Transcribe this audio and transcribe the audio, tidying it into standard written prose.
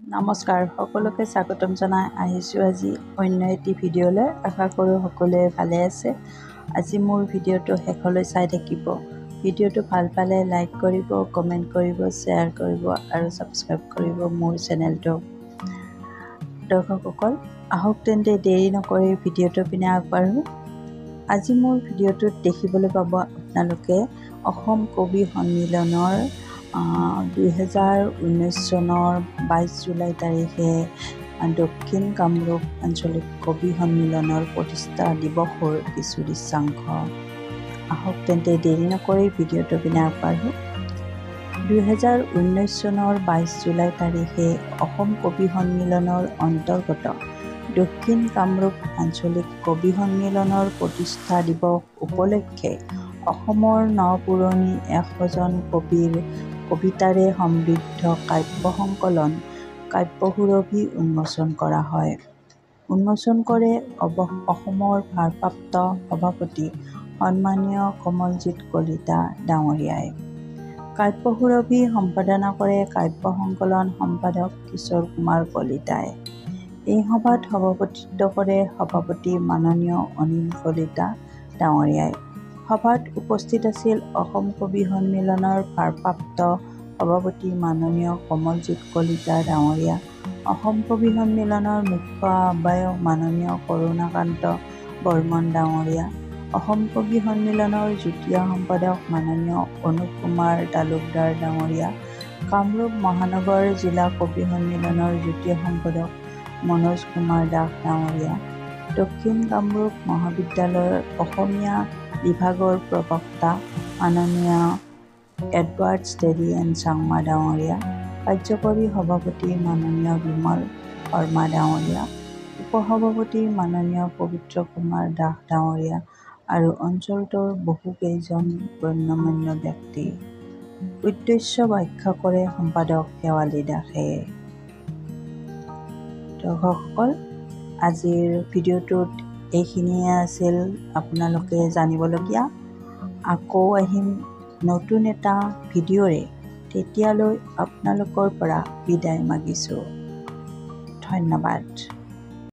নমস্কাৰ, সকলোকে স্বাগতম জনাই আহিছোঁ আজি অন্য এটি ভিডিঅ'লৈ। আশা কৰোঁ সকলোৱে ভালে আছে। আজি মোৰ ভিডিঅ'টো শেষলৈ চাই থাকিব। ভিডিঅ'টো ভাল পালে লাইক কৰিব, কমেণ্ট কৰিব, শ্বেয়াৰ কৰিব আৰু ছাবস্ক্ৰাইব কৰিব মোৰ চেনেলটো। দৰ্শকসকল, আহক তেন্তে দেৰি নকৰি ভিডিঅ'টো পিনে আগবাঢ়োঁ। আজি মোৰ ভিডিঅ'টোত দেখিবলৈ পাব আপোনালোকে অসম কবি সন্মিলনৰ 2019 চনৰ 22 জুলাই তাৰিখে দক্ষিণ কামৰূপ আঞ্চলিক কবি সন্মিলনৰ প্ৰতিষ্ঠা দিৱসৰ কিছু দৃশ্যাংশ। আহক তেন্তে দেৰি নকৰি ভিডিঅ'টো পিনে আগবাঢ়োঁ। 2019 চনৰ 22 জুলাই তাৰিখে অসম কবি সন্মিলনৰ অন্তৰ্গত দক্ষিণ কামৰূপ আঞ্চলিক কবি সন্মিলনৰ প্ৰতিষ্ঠা দিৱস উপলক্ষে অসমৰ নপুৰণি 100জন কবিৰ কবিতাৰে সমৃদ্ধ কাব্য সংকলন কাব্যসুৰভি উন্মোচন কৰা হয়। উন্মোচন কৰে অসমৰ ভাৰপ্ৰাপ্ত সভাপতি সন্মানীয় কমলজিৎ কলিতা ডাঙৰীয়াই। কাব্যসুৰভি সম্পাদনা কৰে কাব্য সংকলন সম্পাদক কিশোৰ কুমাৰ কলিতাই। এই সভাত সভাপতিত্ব কৰে সভাপতি মাননীয় অনিল কলিতা ডাঙৰীয়াই। সভাত উপস্থিত আছিল অসম কবি সন্মিলনৰ ভাৰপ্ৰাপ্ত সভাপতি মাননীয় কমলজিৎ কলিতা ডাঙৰীয়া, অসম কবি সন্মিলনৰ মুখ্য আহ্বায়ক মাননীয় কৰুণাকান্ত বৰ্মন ডাঙৰীয়া, অসম কবি সন্মিলনৰ যুটীয়া সম্পাদক মাননীয় অনুপ কুমাৰ তালুকদাৰ ডাঙৰীয়া, কামৰূপ মহানগৰ জিলা কবি সন্মিলনৰ যুটীয়া সম্পাদক মনোজ কুমাৰ দাস ডাঙৰীয়া, দক্ষিণ কামৰূপ মহাবিদ্যালয়ৰ অসমীয়া বিভাগৰ প্ৰবক্তা মাননীয় এডৱাৰ্ড ষ্টেডি এণ্ড চাংমা ডাঙৰীয়া, কাৰ্যকৰী সভাপতি মাননীয় বিমল শৰ্মা ডাঙৰীয়া, উপসভাপতি মাননীয় পবিত্ৰ কুমাৰ দাস ডাঙৰীয়া আৰু অঞ্চলটোৰ বহুকেইজন গণ্যমান্য ব্যক্তি। উদ্দেশ্য ব্যাখ্যা কৰে সম্পাদক শেৱালী দাসে। দৰ্শকসকল, আজিৰ ভিডিঅ'টোত এইখিনিয়ে আছিল আপোনালোকে জানিবলগীয়া। আকৌ আহিম নতুন এটা ভিডিঅ'ৰে। তেতিয়ালৈ আপোনালোকৰ পৰা বিদায় মাগিছোঁ। ধন্যবাদ।